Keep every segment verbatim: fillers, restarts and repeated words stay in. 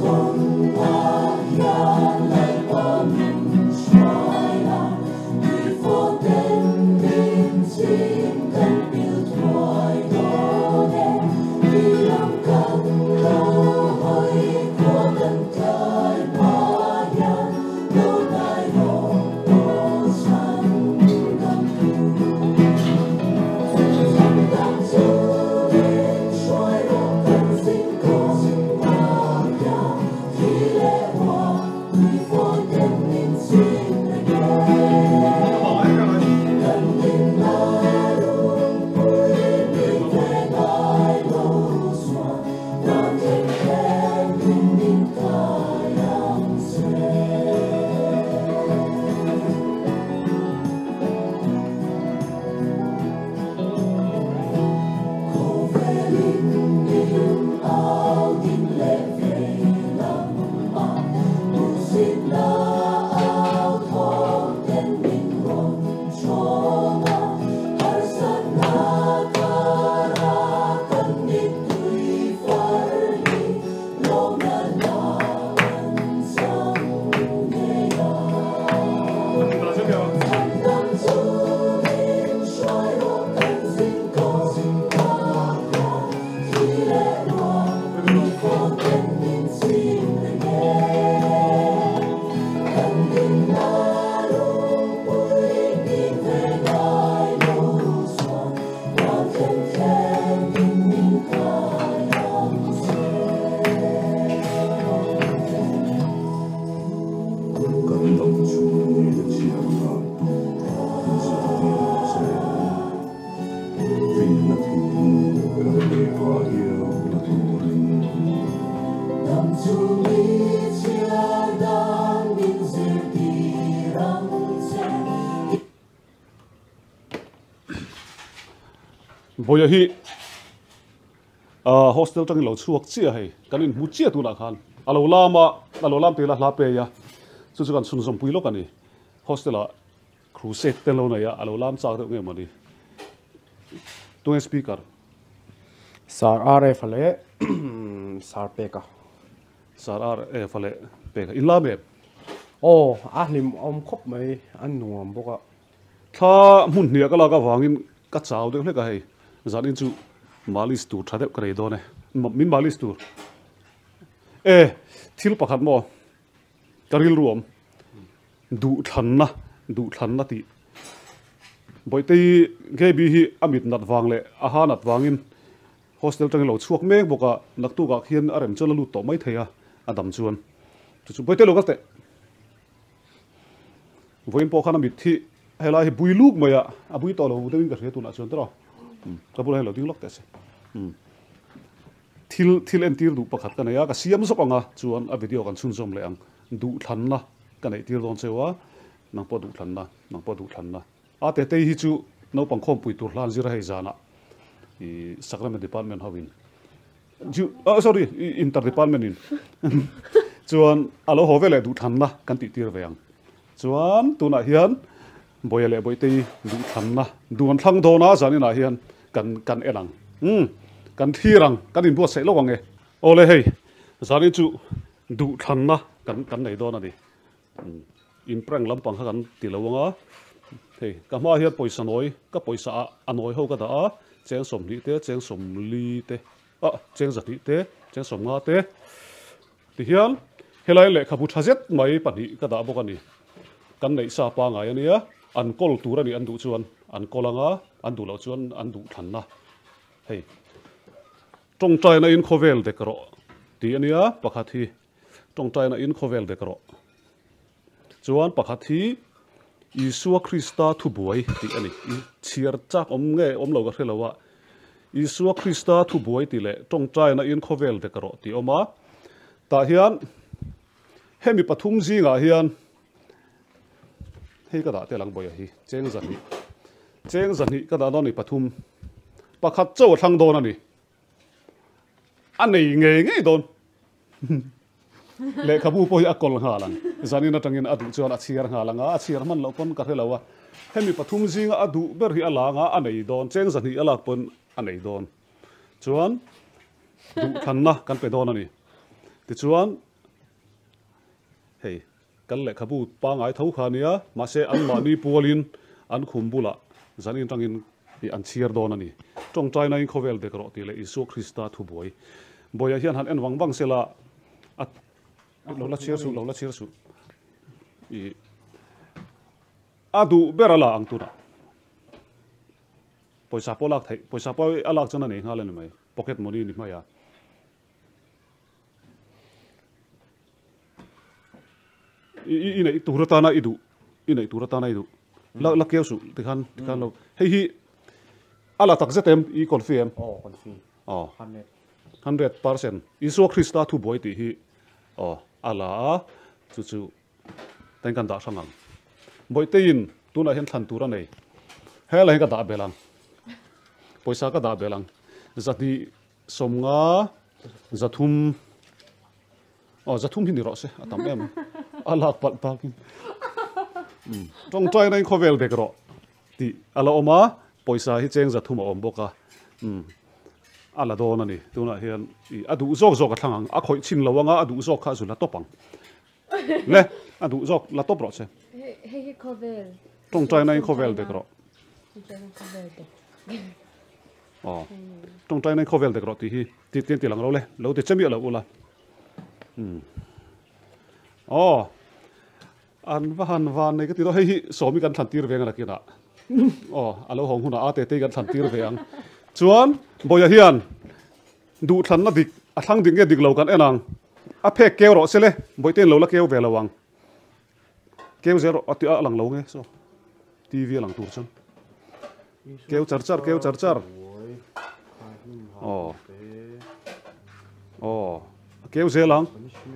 Bây giờ hostel trong lầu chuộc chia hay cái này muốn chia tu là khan alo lama alo lam tela la pe ya chu chu kan sun som pui lo kan ni hostel la crusade ten lo na ya alo lam cha tu nge mani tu speaker sar are phale sar pe ka sar are phale pe ka illa me oh a lim om khop mai an nuam boka tha mun nia ka la ka wangin ka chau de hle ka hei zanin chu malis tu thadep kare do ne min malis tu e thil pakhat mo karil ruam du than na du than na ti boite ge bi hi amit nat wang le a ha nat wangin hostel tang lo chuak mek boka naktu ga khian arem chola lu to mai theya adam chuan chu chu boite lo ka te voin po khana mit thi hela hi builuk maya a bui to lo u te ka re tu na chuan tro ka bula helo ding lok te se thil thil en tir du pakhat ka ya ka siam sok anga chuan a video kan chun som le ang du than na ka nei tir don chewa nang po du than na nang po du than na a te te hi chu no pang khom pui tur hlan zira hei zana i sacrament department hawin ju oh sorry inter department in chuan alo hovele du than na kan ti tir veang chuan tuna hian boyale boite du than na duan thlang do na zani na hian kan kan elang um kan thirang kan in bo se lo wange ole hei zani chu du than na kan kan nei do na di in prang lampang kan ti lo wanga hei ka ma hian poisa noi ka poisa anoi ho ka da cheng som li te cheng som li te a cheng za li te cheng som nga te ti hian helai le khabu thazet mai pani ka da bok ani kan nei sa pa ngai ania an kol tur ani an du chuan an kolanga an du lo chuan an du than na hei trong trai na in khovel de kro ti ania pakhat hi trong trai na in khovel de kro chuan pakhat hi Isua Krista thu buai ti ani chiar chak om nge om lo ga hrelowa Isua Krista thu buai ti le trong trai na in khovel de kro ti oma ta hian hemi pathum zinga hian hei ka da te lang boya hi cheng zan hi cheng zan hi ka da no ni pathum pakhat chaw thlang don ani anei nge nge don le khabu poi akol nga lang zanina tangin adu chuan a chiar nga langa a chiar man lo kon ka helawa hemi pathum zinga adu ber hi alanga anei don cheng zan hi alak pon anei don chuan du than na kan pe don ani ti chuan hei kan le khabu pa ngai tho khania ma se an ma ni pualin an khum bula zanin tangin i an chiar don ani tong trai na in khovel de kro ti le isu krista thu boy boya hian han en wang wang sela at lo la chiar su lo la chiar su i adu berala ang tu na poisa polak thai poisa poi alak chana nei ngale ni mai pocket money ni mai ya i i nei turata na idu i nei turata na idu la la keu su ti khan ti khan lo hei hi ala tak zetem i confirm oh con phi oh hundred one hundred percent isu krista thu boy ti hi oh ala chu chu ten kan da sangang boy tein tuna hen than tura nei hela hen ka da belang poisa ka da belang zati somnga zathum oh zathum hin ro se atam em ala pat pakin tong trai nai khovel de kro ti ala oma poisa hi cheng zathum om boka um ala do na ni tuna hian i adu zok zok a thlangang a khoi chin lawanga adu zok kha zu la topang le adu zok la top ro se he he he khovel tong trai nai khovel de kro khovel de oh tong trai nai khovel de kro ti hi ti tin ti lang lo le lo te chemi lo ula um oh an van van nei ka ti do hei hi somi kan than tir venga kina oh alo hong huna ate te kan than tir veang chuan boya hian du than na dik a thang ding ge dik lo kan enang a phek keu ro sele boiten lo la keu ve lawang keu zero ati a lang lo nge so tv lang tur chang keu char char keu char char oh oh keu ze lang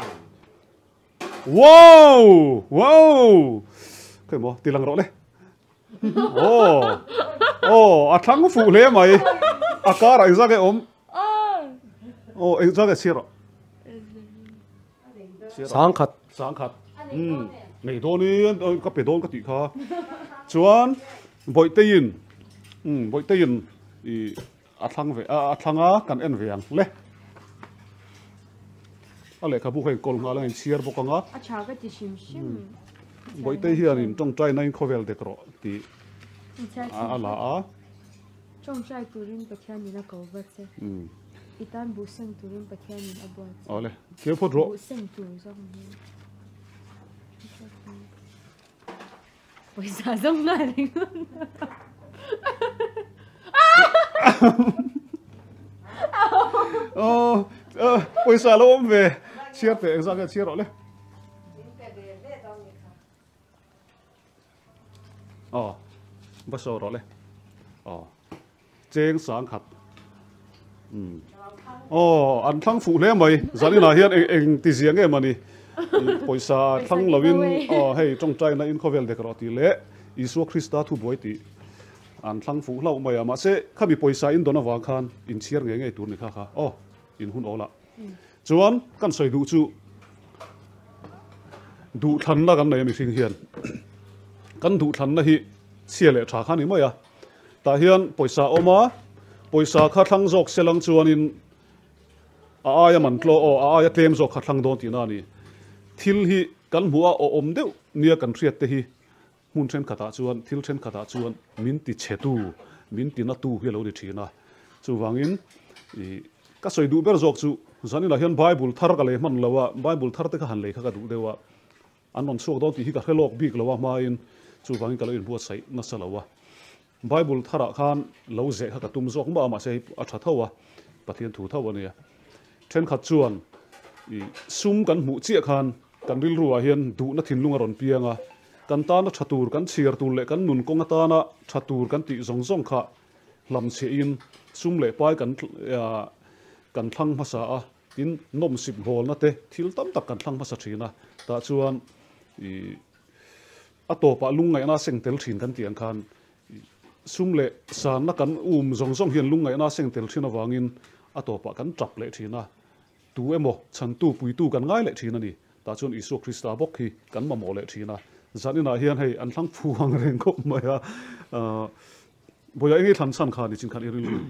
wow wow cái mo ti lang ro le oh oh a thang fu le mai a ka ra za cái om oh e za cái siro sáng khát sang khat um nei do ni ka pe don ka ti kha chuan boi te in um boi te in i a thang ve a thanga kan en veang le ale ka bu khay kol nga lang chiar bokanga a cha ka ti shim shim boi te hian in tong trai nai khovel de kro ti a ala a chong chai turin pathian ni na ko va se um itan bu seng turin pathian ni abot ole ke pho ro bu seng tu zong ni poisa zong na ring oh poisa lo om ve chiar te za ga chiar ole oh ba so ro le oh cheng sang khat um oh an thang fu le mai zani na hian eng eng ti ziang e mani poisa thang lovin oh hei tong trai na in khovel de kro ti le isu krista thu boy ti an thang fu hlau mai ama se khami poisa in dona wa khan in chiar nge nge tur ni kha kha oh in hun ola chuan kan soi du chu du than na kan nei mi thing hian kan du than na hi chia le tha khani mai a ta hian poisa oma poisa kha thang jok selang chuan in a aya man tlo o a aya tlem jok kha thang don ti na ni thil hi kan hua o om deuh nia kan riat te hi mun then khata chuan thil then khata chuan min ti chetu min ti na tu hi lo ri thina chu wangin i ka soi du ber jok chu zani la hian bible thar ka le man lawa bible thar te kha han le kha ka du dewa anon sok don ti hi ka khelok bik lawa ma in chu wangin ka lo in buat sai na salawa bible thara khan lo ze kha ka tum jok ma ma se a tha thawa pathian thu thawa nia then khat chuan i sum kan mu chi khan kan ril ruwa hian du na thin lunga ron pianga kan ta na thatur kan chir tu le kan nun konga ta na thatur kan ti zong zong kha lam che in sum le pai kan kan thlang phasa a tin nom sip hol na te thil tam tak kan thlang phasa thina ta chuan i atopa lungai na sengtel thin kan tiang khan sum le san na kan um zong zong hian lungai na sengtel thina wangin atopa kan trap le thina tu emo chan tu pui tu kan ngai le thina ni ta chuan isu krista bok hi kan ma mo le thina zanina hian hei an thlang phuang reng khop mai a boya engi than san kha ni chin khan iril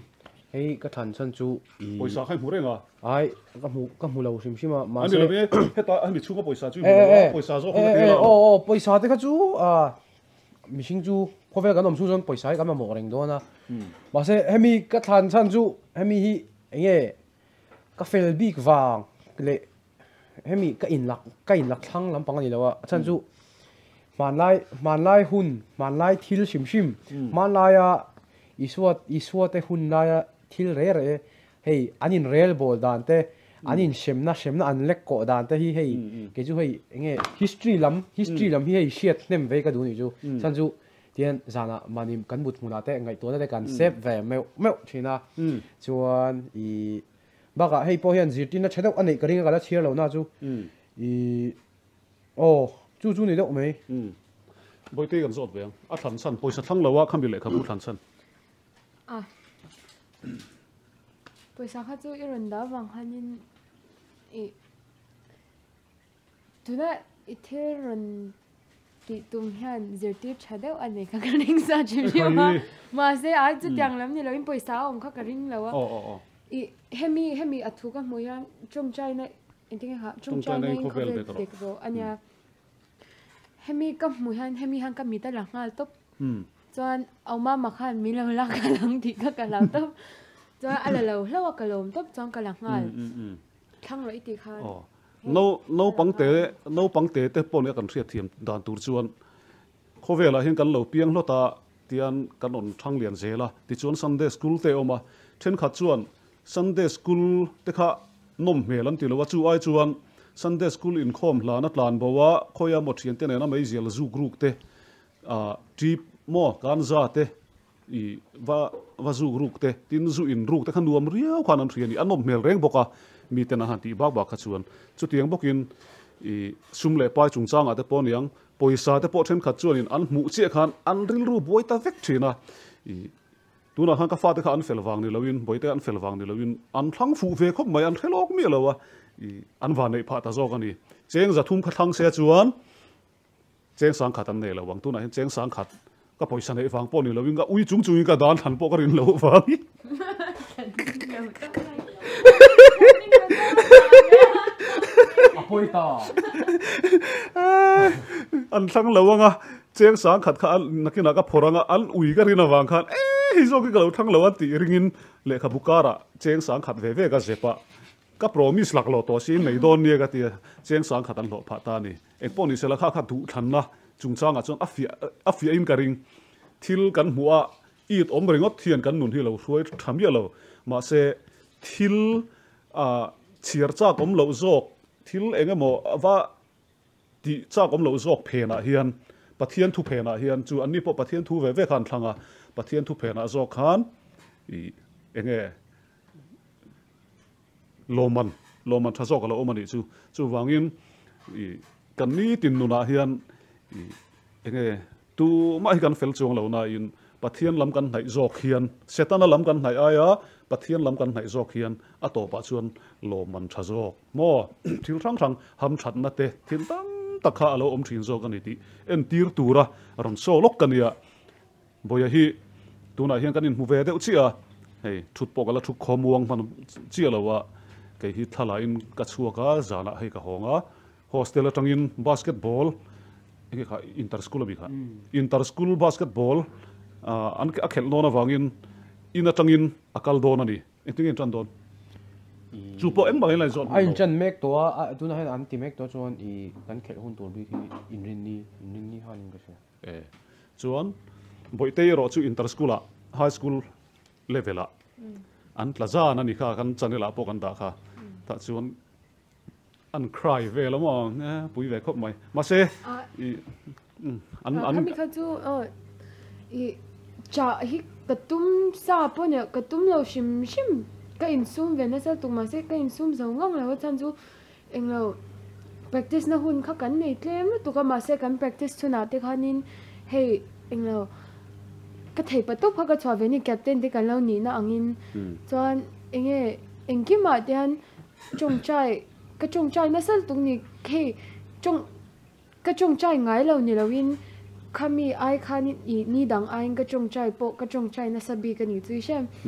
hei ka than chan chu i poisa khai mu renga ai ka mu ka mu lo sim sim ma ani se lawe heta ani chunga poisa chu eh eh poisa zo eh khona eh te o o poisa te ka chu a mihing chu khovel kan om chu zon poisa kan ma mo reng do na ma se hemi ka than chan chu hemi hi enge ka fel bik wang le hemi ka in lak ka in lak thang lam pang ani lo wa chan chu man lai man lai hun man lai thil sim sim man lai a iswat iswat te hun lai a thil re re hei anin rel bol dan te anin shemna shemna an lek ko dan te hi hei ke chu hei enge history lam history lam hi hei shiat nem ve ka du ni chu chan chu tian zana manim kan but muna te ngai to na te kan sep ve meu meu thina chuan i baka hei po hian zirtin na chhedau anei karinga kala chiar lo na chu i o chu chu ni deuh mai boi te kan zot veng a than chan poisa thlang lawa kham bi le khabu than chan à poisa kha chu iron da wang hanin i tuna i theron ti tum hian zirti chhadeu ane ka karing sa chimwa ma se ai chu tyang lam ni lo in poisa om kha karing lawa o o o i hemi hemi athu ka moya chom chai na inting ha chom chai na ko be ko anya hemi ka mu han hemi han ka mi ta la ngal top hm chuan oma makhan mi lo la ka lang ti ka ka la top chuan ala lo hlawa ka lom top chuan ka la ngal thang roi ti khan o no no pangte no pangte te pon ya kan thria thiam dan tur chuan khovela hin kan lo piang hlota tian kan on thang lian zela ti chuan Sunday school te oma then khat chuan Sunday school te kha nom hmelan ti lo wa chu ai chuan Sunday school in khom hla na tlan bowa khoya mo thian te na mai zel zu group te a trip mo kan za te i va va zu group te tin zu in group te khan nuam riau khan an thian i anom mel reng boka mi te na han ti bak bak kha chuan chu tiang bokin i sumle pai chung changa te pon yang poisa te po then khat chuan in an mu che khan an ril ru boi ta vek thina i tuna han ka fa te kha an fel wang ni loin boi te an fel wang ni loin an thlang fu ve khop mai an thelok mi lowa i an va nei pha ta zo kan ni cheng za thum kha thang se chuan cheng sang khat an nei lo wang tuna hin cheng sang khat ka poisa nei wang po ni loin ka ui chung chung ka dan than po ka rin lo wang apoi ta an thlang lo anga cheng sang khat kha an nakina ka phoranga an ui ka rin awang khan e hi zo ki ka lo thang lo an ti ringin le kha bukara cheng sang khat ve ve ka zepa ka promise lak lo to si nei don ni ka ti cheng sang khat an lo pha ta ni ek poni sela kha kha du than na chung changa chon afia afia in ka ring thil kan hua it om ringot thian kan nun hi lo hruai tham ya lo ma se thil a chiar cha kom lo zok thil engemaw awa ti cha kom lo zok phena hian pathian thu phena hian chu anni po pathian thu ve ve khan thlanga pathian thu phena zok khan i enge loman loman tha zok lo omani chu chu wangin i kan ni tin nuna hian i enge tu ma hi kan fel chung lo na in pathian lam kan nai zok hian setana lam kan nai aya pathian lam kan nai zok hian a to pa chuan loman tha zok mo thil thang thang ham that na te thil tam takha alo om thin zok ani ti en tir tura ron so lok kania boya hi tuna hian kan in mu ve de uchia hei thut pokala thu khomuang man chia lawa ke hi thala in ka chuaka zana hei ka honga hostel atangin basketball enge kha inter school bi kha inter school basketball an a khel nona wangin in atangin akal don ani etingin tran don chu po em bang lai zon ai chan mek to a tuna hen an ti mek to chuan i kan khel hun tur bi in rin ni in rin ni han ka se e chuan boite ro chu inter school a high school level a an plaza na ni kha kan chanela po kan da kha ta chuan an cry ve la mo na pui ve khop mai ma se i an an mi kha chu o i cha hi katum sa po ne katum lo shim shim ka in sum ve na sa tu ma se ka in sum zo ngam la chan chu eng lo practice na hun kha kan nei tlem tu ka ma se kan practice chuna te khanin hey eng lo ka thei pa to pha ka chwa ve ni captain te kan lo ni na angin chuan enge engki ma tian chung chai ka chung chai na sal tung ni ke chung ka chung chai ngai lo ni lowin khami ai khan i ni dang ai ka chung chai po ka chung chai na sabi ka ni chui shem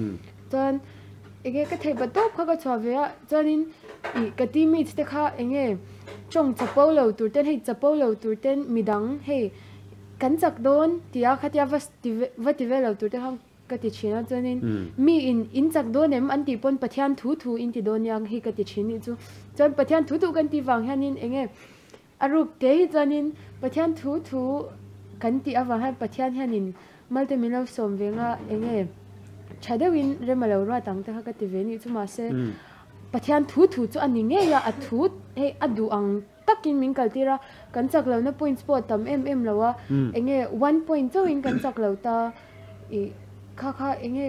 chuan enge ka thei ba top kha ka chwa ve a chuanin i ka ti mi te kha enge chong chapo lo tur ten hei chapo lo tur ten midang hei kan chak don tia khatia vas vati ve lo tur te khang ka ti china chuanin mi in in chak don em an ti pon pathian thu thu in ti don yang hi ka ti chini chu chuan pathian thu thu kan ti wang hianin enge aruk te hi chuanin pathian thu thu kan ti awang han pathian hianin malte milo som venga enge chadawin remalo ra tang ta ka ti ve ni chu ma se pathian thu thu chu ani nge ya a thu he adu ang takin min kaltira kan chak lo na points po tam em em lawa enge one point zo in kan chak lo ta i kha kha enge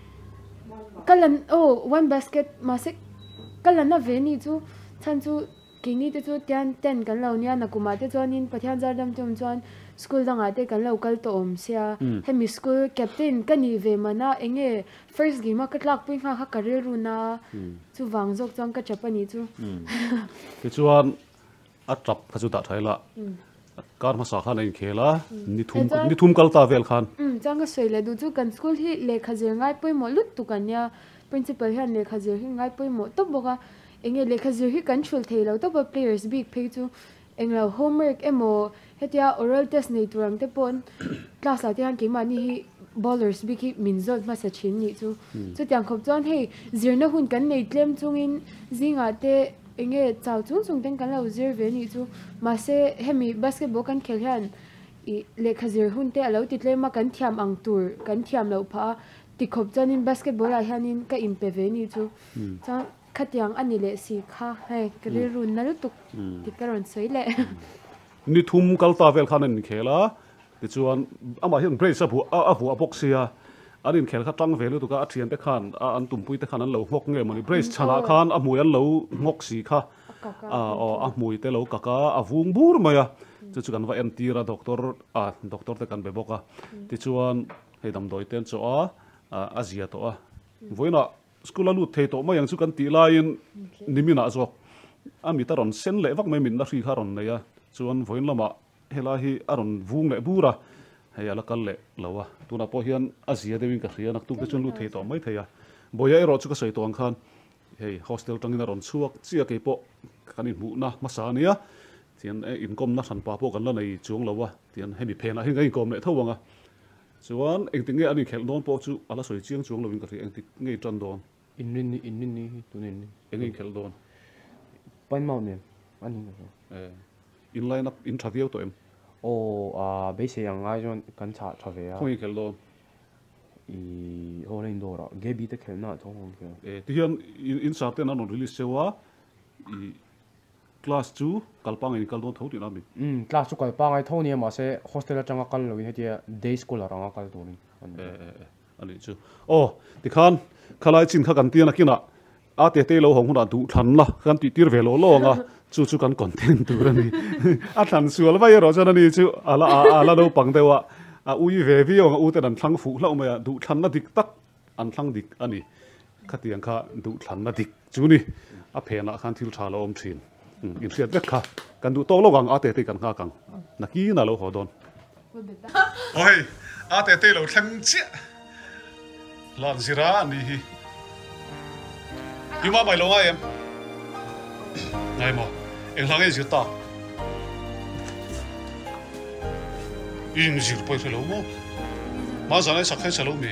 kalan oh one basket ma se kalan na ve ni chu chan chu kini te chu tian ten kan lo nia na kuma te chuanin pathian zar dam tum chuan school danga te kan local to om sia hemi school captain kani ve mana enge first game ka tlak pui kha kha career na chu wang jok chang ka chapani chu ti chuan a trap kha chu ta thaila kar ma sa kha nei khela ni thum ni thum kal ta vel khan um chang ka soile du chu kan school hi lekha je ngai pui mo lut tu kan ya principal hian lekha je hi ngai pui mo to boka enge lekha je hi kan chul theilo to ba players big pay chu englo homework emo hetia oral test nei turang te pon class la te han ki mani hi bowlers big hi minzot ma sa chin ni chu chu tiang khop chon hei zirna hun kan nei tlem chungin zinga te enge chaw chung chung ten kan lo zir ve ni chu ma se hemi basketball kan khel hian i lekha zir hun te alo ti tlem ma kan thiam ang tur kan thiam lo pha ti khop chonin basketball a hianin ka impe ve ni chu cha khatiang ani le si kha hei kri run na lutuk ti karon soile ni thum kal ta vel khan an khela ti chuan ama hian brace abu abu apoxia anin khel kha tang velu tuka athian te khan an tumpui te khan an lo ngok nge mani brace chana khan a mui an lo ngok si kha a o a mui te lo kaka avung bur maya chu chu kan va en tira doctor a doctor te kan be boka ti chuan hei dam doi ten cho a azia to a voina school alu thei to ma yang chu kan ti lain nimina zo ami ta ron sen le vak mai min na ri kha ron neya chuan voin lama hela hi aron vung le bura heya la kal le lawa tuna po hian azia dewin ka hria nak tu ke chun lu thei to mai theya boya ero chu ka sei to ang khan hei hostel tangin aron chuak chia ke po kanin mu na masa nia tian in kom na than pa po kan la nei chung lawa tian hemi phena hi ngai kom le thawanga chuan engting nge ani khel don po chu ala soi chiang chung lovin ka ri engti ngei tran don in nin in nin ni tunin ni engei khel don pan mau ne ani eh in line up in travel to em o a be se yang ai jon kan cha travel ya khoi khel don i ho nei do ra ge bi te khel na thong hong ke eh ti hian in sa te na non release sewa i class two kalpang in kal don thau ti na mi um class chu kal pa ngai tho ni ma se hostel atanga kal lo he tia day school aranga kal to ni eh eh ani chu oh ti khan khalai chin kha kan ti na kina a te te lo hong huna du than la kan ti tir ve lo lo nga chu chu kan content tu ra ni a than sual vai ro cha na ni chu ala ala lo pang dewa a ui ve vi ong u te dan thlang fu la ma ya du than na dik tak an thlang dik ani khatiang kha du than na dik chu ni a phena khan thil tha lo om thin in riat vek kha kan du to lo gang a te te kan nga kang na ki na lo ho don oi a te te lo thlang chi lan zira ni hi Yuma mai lo nga em ngai mo eng lang e zita in zir poi lo mo ma za nai sak khai chalo mi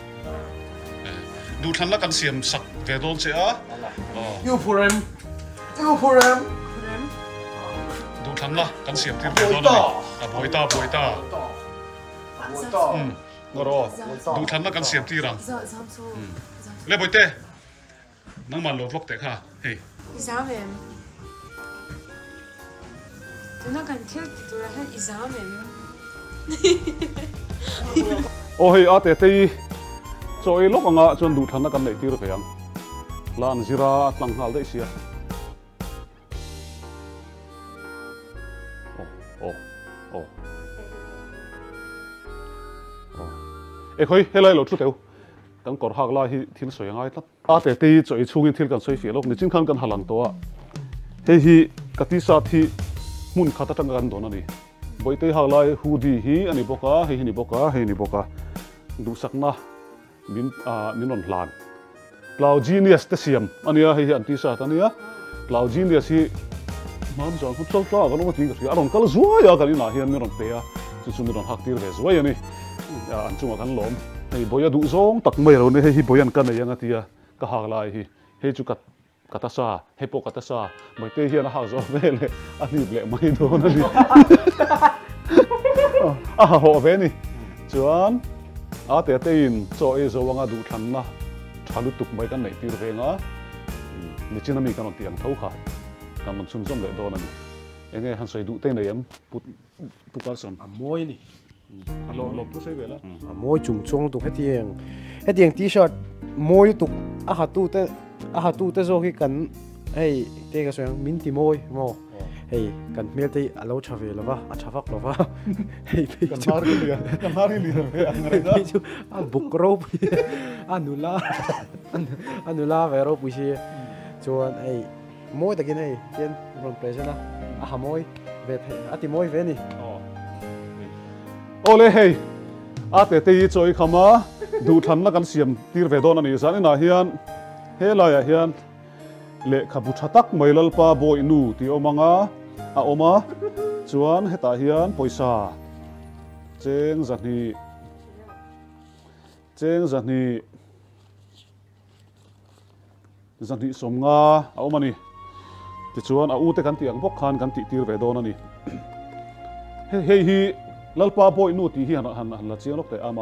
du than la kan siam sak ve don che a you for him you for him du than la kan siam tir ve don ni a boita boita boita um ngoro du than la kan siam tirang le boite nang man lo vlog te kha hey examen tu na kan thil tu ra han examen oh hey ate te choi lok anga chon du thana kan nei tir pheyang lan zira tlang hal dei sia oh oh oh e khoi helai lo thu teu kan kor hak la hi thil soi ngai tlat a te te choi chungin thil kan soi fi lok ni chin khan kan halang to a he hi kati sa thi mun khata tang kan don ani boite hak lai hu di hi ani boka he ni boka he ni boka du sakna min a min on hlan cloud genius te siam ania hi an ti sa tania cloud genius hi mam jong hu chol tla kan ma ti ka aron kal zuwa ya kan na hian mi ron pe a chu chu mi ron hak tir ve zuwa ya ni ya an chunga kan lom hei boya du zong tak mai ro ne hei boyan kan ya ngatia ka hak lai hi hei chu kat kata sa hepo kata sa mai te hian a hak zo ve le ani ble mai do na ni a ho ve ni chuan a te te in cho e zo wanga du than na thalu tuk mai kan nei tir ve nga ni china mi kan tiang thau kha kan mon chung som le do na ni enge han sai du te nei am put pu kal son a moi ni lo lo pu sai ve la a moi chung chung tu he tiang he tiang t-shirt moi tu a ha tu te a ha tu te zo ki kan hei te ka soang min ti moi mo hei kan mel te alo chave lova a chavak lova hei kan har ni ya kan har ni ve angai da chu a buk ro anula anula ve ro pu si chuan hei moi ta kin hei ten ron presena a ha moi ve ati moi ve ni ole hei a te te choi khama du than na kan siam tir ve don ani san na hian he la ya hian le khabu thatak mailal pa boy nu ti omanga a oma chuan heta hian poisa cheng zani cheng zani zani somnga a omani ti chuan a u te kan tiang bok khan kan ti tir ve don ani he he hi lalpa boy nu ti hi han han han la chiang lok te ama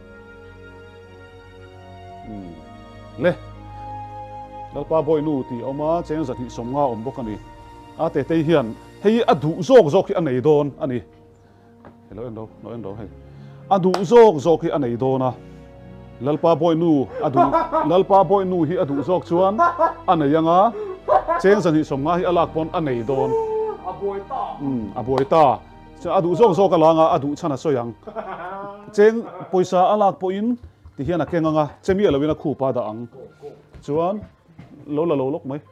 le lalpa boy nu ti oma cheng zani somnga om bok ani a te te hian hei a du zok zok hi anei don ani hello endo no endo hei a du zok zok hi anei dona lalpa boy nu a du lalpa boy nu hi a du zok chuan anei anga cheng zani somnga hi alak pon anei don a boy ta um a boy ta cha adu zok zok alanga adu chana soyang cheng poisa alak po in ti hian a kenganga chemi alawina khu pa da ang chuan lo la lo lok mai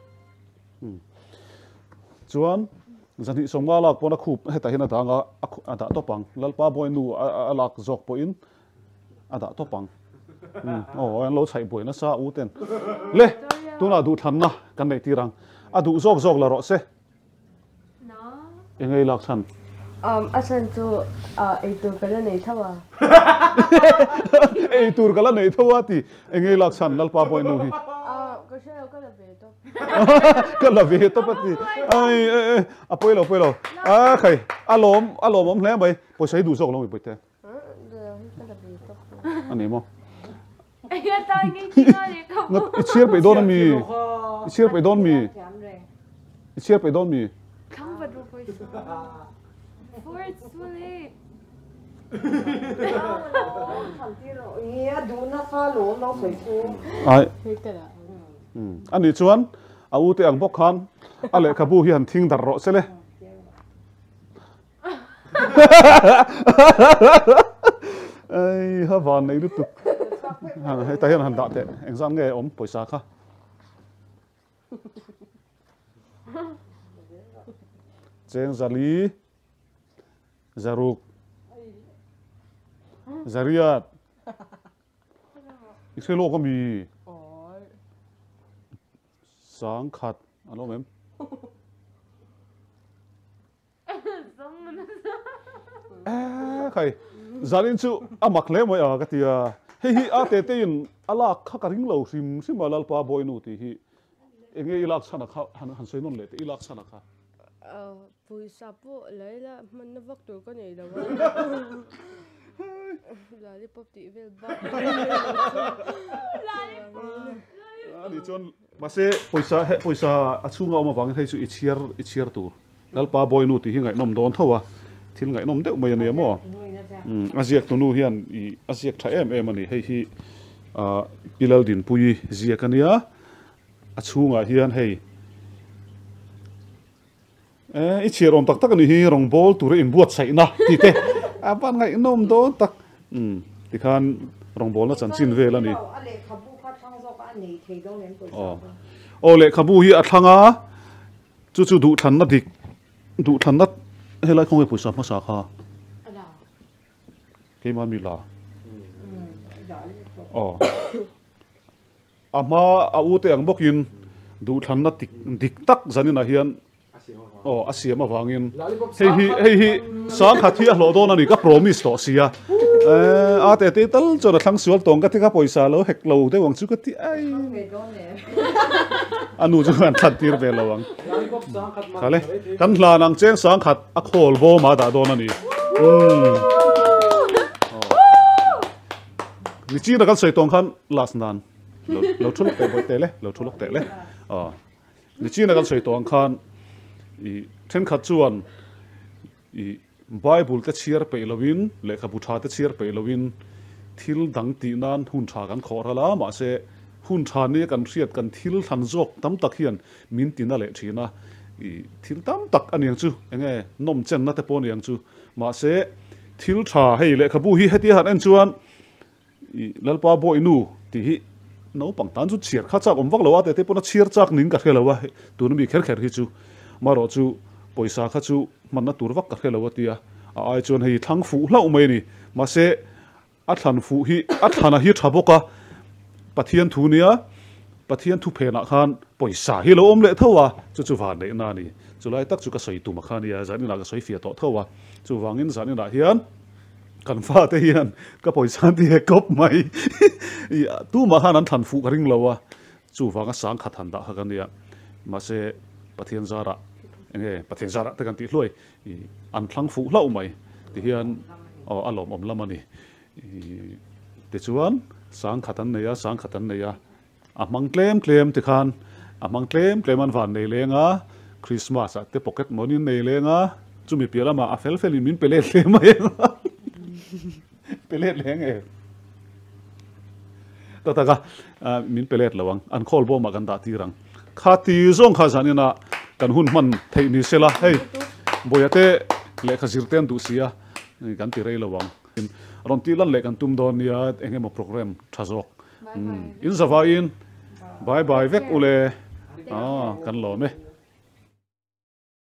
chuan zani somnga lak pona khu heta hian da anga ada topang lalpa boy nu alak zok po in ada topang oh an lo chai boy na sa uten le tuna du than na kan nei tirang adu zok zok la ro se na engei lak than um asan chu a ei tu kala nei thawa ei tur kala nei thawa ti engei lak san lalpa boy nu hi a ko se ko la be to kala ve to pati ai a poilo poilo a khai alom alom om hle mai poisai du zok lo mi poite kala be to ani mo ai ta ngi chinga le ka ngat ichier pe don mi ichier pe don mi ichier pe don mi kham ba ro koi for it's too late ai ani chuan a u te ang bok khan a le khabu hi han thing dar ro sele ai ha van nei lutuk ha he ta hian han da te exam nge om poisa kha cheng zali zaruk zariat ikhelo ko mi sang khat alo mem a khai zarin chu amak le moi a ka tia he hi a te te in ala kha ka ring lo sim sim malal pa boy nu ti hi enge ilak sana kha han han sei non le te ilak sana kha pui sapo laila man na vak tur ko nei dawa lollipop ti vel ba ani chon mase poisa he poisa achunga ma wang thei chu ichiar ichiar tur lalpa boy nu ti hi ngai nom don thawa thil ngai nom deuh mai ani mo um aziak tu nu hian i aziak tha em em ani hei hi a pilal din pui ziak ania achunga hian hei eh ichiar om tak tak ani hi rong bol tur in buat sai na ti te a ban ngai nom don tak um ti khan rong bol na chan chin vel ani ole khabu hi athanga chu chu du than na dik du than na helai khong e poisa ma sa kha ala ke man mi la oh ama au te ang bokin du than na tik dik tak zanin a hian oh asiam awangin hei hi hei hi sang khathi a hlo don ani ka promise to sia eh a te te tal chona thlang sual tong ka ti ka poisa lo hek lo te wang chu ka ti ai anu chu an that tir ve lo wang khale kan hla nang cheng sang khat a khol bo ma da don ani um ni chi na kan sei tong khan last nan lo lo thulok te boy te le lo thulok te le à ni chi na kan sei tong khan i then khat chuan i bible te chiar pe lovin lekha butha te chiar pe lovin thil dang ti nan hun tha kan khor hala ma se hun tha ni kan riat kan thil than jok tam tak hian min tin a le thina i thil tam tak aniang chu enge nom chen na te pon yang chu ma se thil tha hei lekha bu hi heti han an chuan i lalpa bo inu ti hi no pang tan chu chiar kha chak om wak lawa te te pona chiar chak ning ka khelawa tu no mi kher kher hi chu maro chu poisa kha chu manna tur wak ka khelawa tia a ai chon hei thang fu hlau mai ni ma se a thlan fu hi a thana hi thaboka pathian thu nia pathian thu phena khan poisa hi lo om le thowa chu chu van nei na ni chulai tak chu ka soi tu ma khan ya zani la ka soi fia to thowa chu wangin zani na hian kan fa te hian ka poisa ti he kop mai tu ma han an than fu ka ring lawa chu wanga sang khat han da ha kan ya ma se pathian zara enge pathian zara te kan ti hloi i an thlang fu hlau mai ti hian o alom om lamani ti chuan sang khatan neya sang khatan neya amang klem klem ti khan amang klem klem an van nei lenga christmas te pocket money nei lenga chumi piala ma a fel fel min pele hle mai pelet leng e ta ta ka min pelet lawang an khol bo ma kan da ti rang kha ti zong kha zanina kan hun man thei ni sela hei boyate le kha zirten du sia kan ti rei lawang ron ti lan le kan tum don nia engemo program thazok in zawa in bye bye vek ule ah kan lo me